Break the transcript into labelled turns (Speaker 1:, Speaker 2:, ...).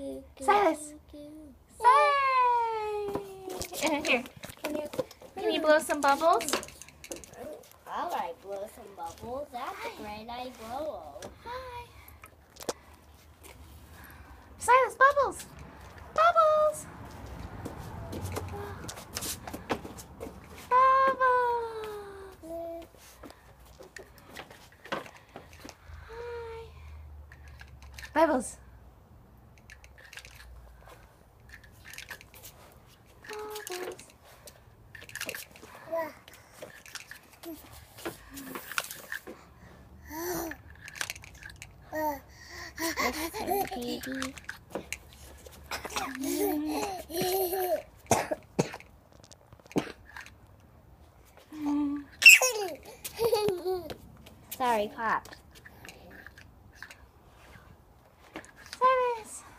Speaker 1: Silas. Say. Here. Can you blow some bubbles?
Speaker 2: All right, blow some bubbles. That's a great idea.
Speaker 1: Hi. Silas, bubbles. Bubbles. Bubbles. Hi. Bubbles.
Speaker 2: Baby. Sorry, Pop.
Speaker 1: Silas.